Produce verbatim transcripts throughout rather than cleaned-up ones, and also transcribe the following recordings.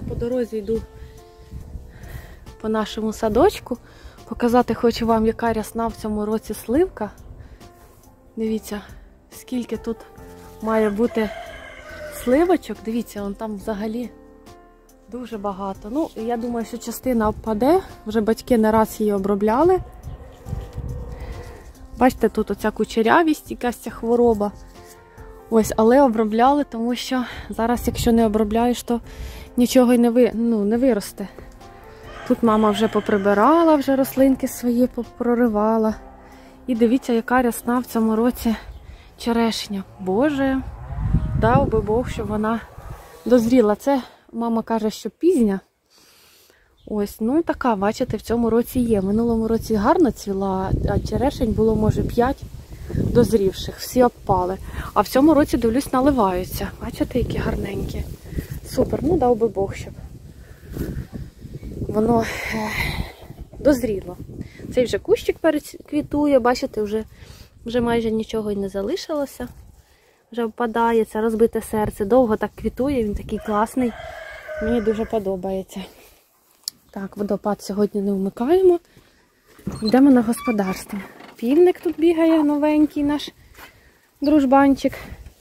По дорозі йду по нашому садочку. Показати хочу вам, яка рясна в цьому році сливка. Дивіться, скільки тут має бути сливочок. Дивіться, вон там взагалі дуже багато. Ну, я думаю, що частина впаде. Вже батьки не раз її обробляли. Бачите, тут оця кучерявість, якась ця хвороба. Ось, але обробляли, тому що зараз, якщо не обробляєш, то нічого й не, ви, ну, не виросте. Тут мама вже поприбирала, вже рослинки свої попроривала. І дивіться, яка рясна в цьому році черешня. Боже, дав би Бог, щоб вона дозріла. Це, мама каже, що пізня. Ось, ну і така, бачите, в цьому році є. В минулому році гарно цвіла, а черешень було, може, п'ять дозрівших. Всі обпали. А в цьому році, дивлюсь, наливаються. Бачите, які гарненькі. Супер, ну дав би Бог, щоб воно дозріло. Цей вже кущик переквітує, бачите, вже, вже майже нічого й не залишилося. Вже впадає, це розбите серце. Довго так квітує, він такий класний. Мені дуже подобається. Так, водопад сьогодні не вмикаємо. Йдемо на господарство. Півник тут бігає, новенький наш дружбанчик.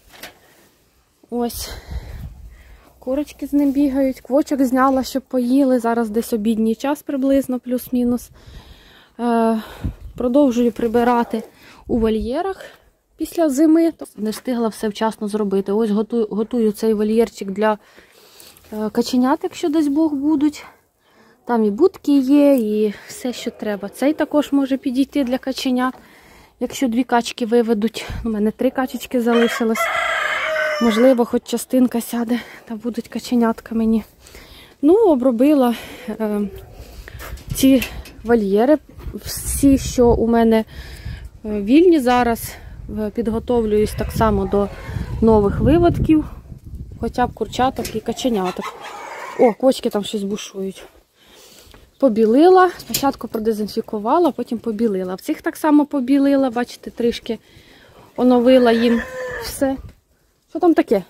Ось. Курочки з ним бігають. Квочок зняла, щоб поїли. Зараз десь обідній час приблизно, плюс-мінус. Е, продовжую прибирати у вольєрах після зими. Не встигла все вчасно зробити. Ось готую, готую цей вольєрчик для е, каченят, якщо десь Бог будуть. Там і будки є, і все, що треба. Цей також може підійти для каченят, якщо дві качки виведуть. У мене три качечки залишилось. Можливо, хоч частинка сяде, та будуть каченятка мені. Ну, обробила е, ці вольєри, всі, що у мене вільні зараз. Підготовлююсь так само до нових виводків, хоча б курчаток і каченяток. О, кочки там щось бушують. Побілила, спочатку продезінфікувала, потім побілила. В цих так само побілила, бачите, трішки оновила їм все. Що там таке?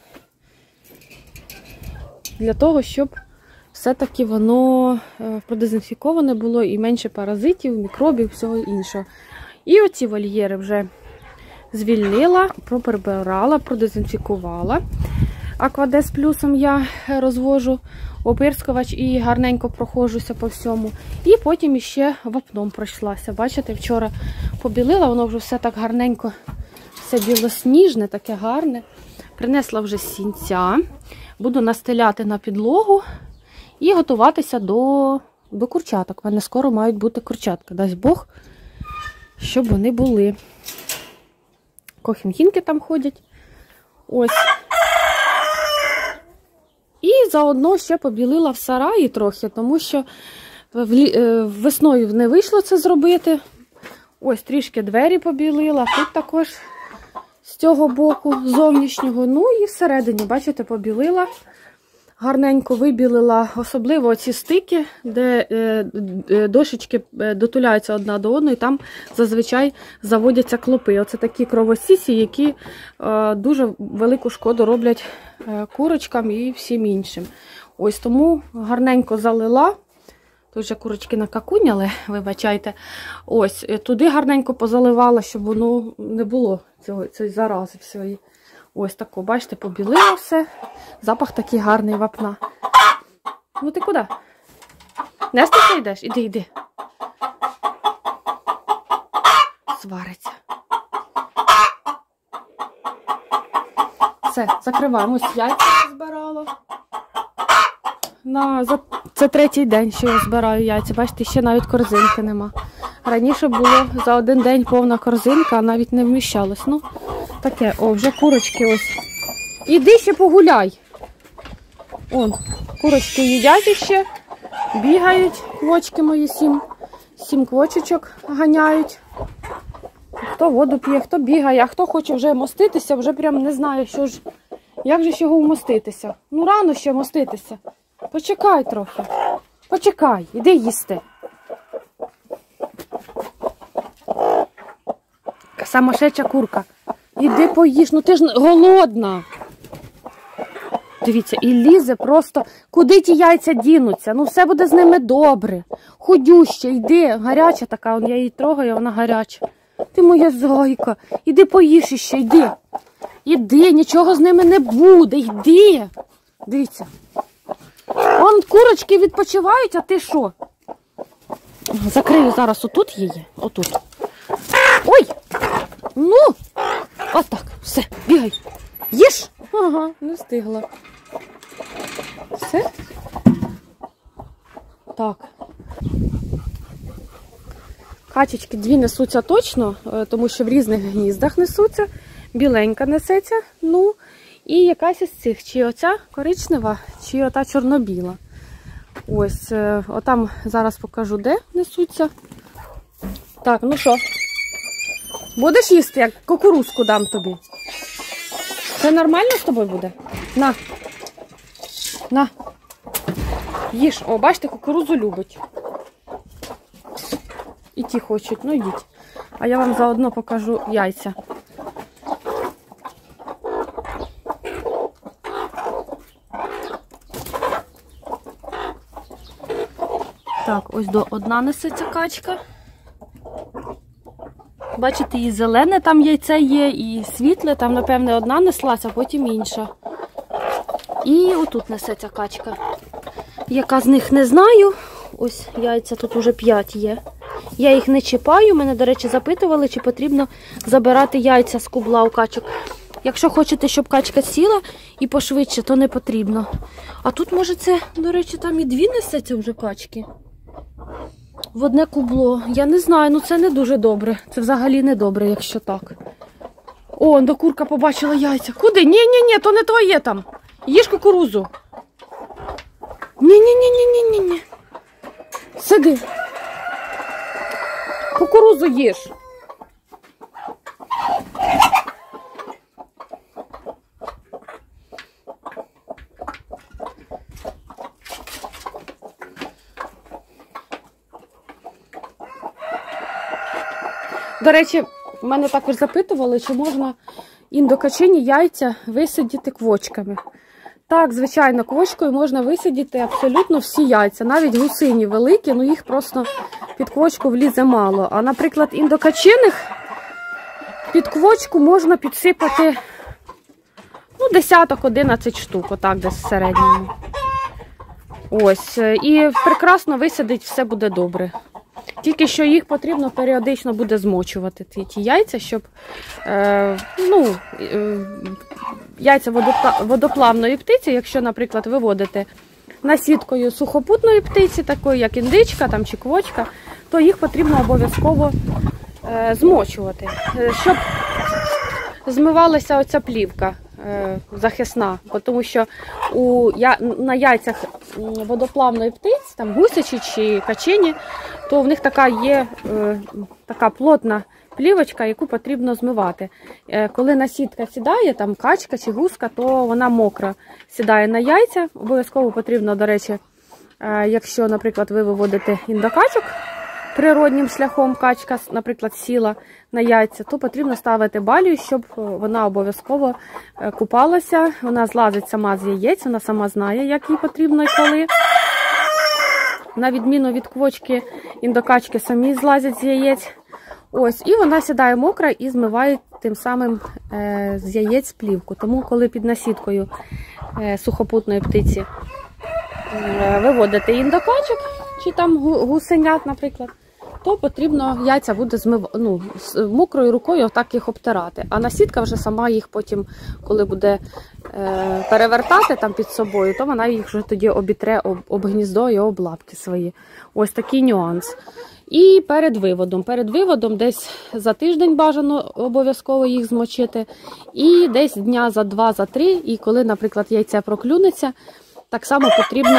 Для того, щоб все-таки воно продезінфіковане було і менше паразитів, мікробів, всього іншого. І оці вольєри вже звільнила, проприбирала, продезінфікувала. Аквадес плюсом я розвожу опирскувач і гарненько проходжуся по всьому. І потім іще вапном пройшлася. Бачите, вчора побілила, воно вже все так гарненько, все білосніжне, таке гарне. Принесла вже сінця. Буду настеляти на підлогу і готуватися до, до курчаток. У мене скоро мають бути курчатка. Дасть Бог, щоб вони були. Кохінхінки там ходять. Ось. І заодно ще побілила в сараї трохи, тому що весною не вийшло це зробити. Ось трішки двері побілила, тут також з цього боку, зовнішнього. Ну і всередині, бачите, побілила. Гарненько вибілила, особливо ці стики, де дошечки дотуляються одна до одної, там зазвичай заводяться клопи. Оце такі кровосісі, які дуже велику шкоду роблять курочкам і всім іншим. Ось тому гарненько залила. Тут вже курочки накакуняли, вибачайте. Ось, туди гарненько позаливала, щоб воно не було цього, цієї зарази всієї. Ось тако, бачите, побілила все. Запах такий гарний вапна. Ну ти куди? Нестися йдеш? Іди, іди. Свариться. Все, закриваємо. Ось яйця збирала. На, за, це третій день, що я збираю яйця. Бачите, ще навіть корзинки нема. Раніше було за один день повна корзинка, а навіть не вміщалось. Ну, таке, о, вже курочки ось. Іди ще погуляй. Он, курочки їдять іще, бігають, квочки мої сім. Сім квочечок ганяють. Хто воду п'є, хто бігає, а хто хоче вже моститися, вже прям не знаю, що ж, як же ж його вмоститися. Ну, рано ще моститися. Почекай трохи. Почекай, іди їсти. Самошедша курка. Іди поїж, ну ти ж голодна. Дивіться, і лізе просто, куди ті яйця дінуться? Ну, все буде з ними добре. Ходюще, йди, гаряча така, я її трогаю, вона гаряча. Ти моя зайка, іди поїж іще, йди. Іди, нічого з ними не буде, йди. Дивіться. Вон курочки відпочивають, а ти що? Закрию зараз отут її, отут. Ой! Ну! Отак, все, бігай. Їж? Ага, не встигла. Все? Так. Качечки дві несуться точно, тому що в різних гніздах несуться. Біленька несеться, ну, і якась із цих, чи оця коричнева, чи ота чорно-біла. Ось, отам зараз покажу, де несуться. Так, ну що, будеш їсти, як кукурузку дам тобі? Це нормально з тобою буде? На. На. Їж. О, бачите, кукурудзу любить. І ті хочуть, ну йдіть. А я вам заодно покажу яйця. Так, ось до одна несеться качка. Бачите, і зелене там яйце є, і світле, там, напевне, одна неслася, а потім інша. І отут несеться качка. Яка з них не знаю. Ось яйця тут уже п'ять є. Я їх не чіпаю. Мене, до речі, запитували, чи потрібно забирати яйця з кубла у качок. Якщо хочете, щоб качка сіла і пошвидше, то не потрібно. А тут, може, це, до речі, там і дві несеться вже качки. В одне кубло. Я не знаю, ну це не дуже добре. Це взагалі не добре, якщо так. О, до курка побачила яйця. Куди? Ні-ні-ні, то не твоє там. Їж кукурузу. Ні-ні-ні-ні-ні-ні. Сиди. Кукурузу їж. До речі, мене також запитували, чи можна індокачині яйця висидіти квочками. Так, звичайно, квочкою можна висидіти абсолютно всі яйця. Навіть гусині великі, ну їх просто під квочку влізе мало. А, наприклад, індокачиних під квочку можна підсипати ну, десяток-одинадцять штук, отак десь в середньому. Ось, і прекрасно висадить, все буде добре. Тільки що їх потрібно періодично буде змочувати, ті, ті яйця, щоб е, ну, е, яйця водоплавної птиці, якщо, наприклад, виводите насідкою сухопутної птиці, такої як індичка там, чи квочка, то їх потрібно обов'язково е, змочувати, щоб змивалася оця плівка е, захисна, тому що у, я, на яйцях водоплавної птиці, там гусячі чи качині, то в них така є е, така плотна плівочка, яку потрібно змивати. Е, коли насідка сідає, там качка чи гуска, то вона мокра сідає на яйця. Обов'язково потрібно, до речі, е, якщо, наприклад, ви виводите індокачок, природнім шляхом качка, наприклад, сіла на яйця, то потрібно ставити балію, щоб вона обов'язково купалася. Вона злазить сама з яєць, вона сама знає, як їй потрібно і коли. На відміну від квочки, індокачки самі злазять з яєць. Ось, і вона сідає мокра і змиває тим самим е, з яєць плівку. Тому, коли під насідкою е, сухопутної птиці е, виводите індокачок, чи там гусенят, наприклад, то потрібно яйця буде змив... ну, з мокрою рукою отак їх обтирати. А насідка вже сама їх потім, коли буде е, перевертати там під собою, то вона їх вже тоді обітре об, об гніздо і об лапки свої. Ось такий нюанс. І перед виводом. Перед виводом десь за тиждень бажано обов'язково їх змочити. І десь дня за два, за три, і коли, наприклад, яйце проклюнеться, так само потрібно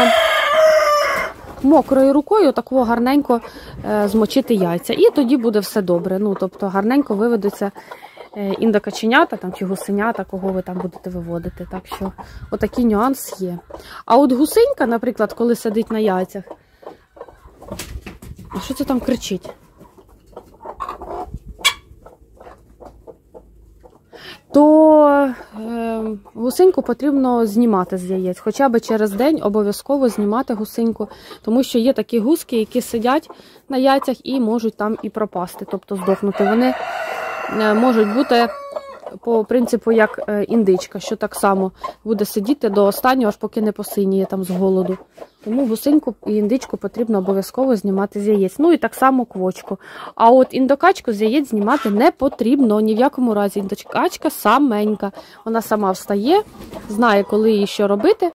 мокрою рукою такого гарненько е, змочити яйця. І тоді буде все добре. Ну, тобто гарненько виведуться е, індокаченята там, чи гусенята, кого ви там будете виводити. Так що отакий нюанс є. А от гусенька, наприклад, коли сидить на яйцях, а що це там кричить? то е, гусиньку потрібно знімати з яєць. Хоча б через день обов'язково знімати гусиньку, тому що є такі гуски, які сидять на яйцях і можуть там і пропасти, тобто здохнути. Вони е, можуть бути по принципу як е, індичка, що так само буде сидіти до останнього, аж поки не посиніє там з голоду. Тому гусиньку і індичку потрібно обов'язково знімати з яєць. Ну і так само квочку. А от індокачку з яєць знімати не потрібно ні в якому разі. Індокачка саменька. Вона сама встає, знає, коли їй що робити.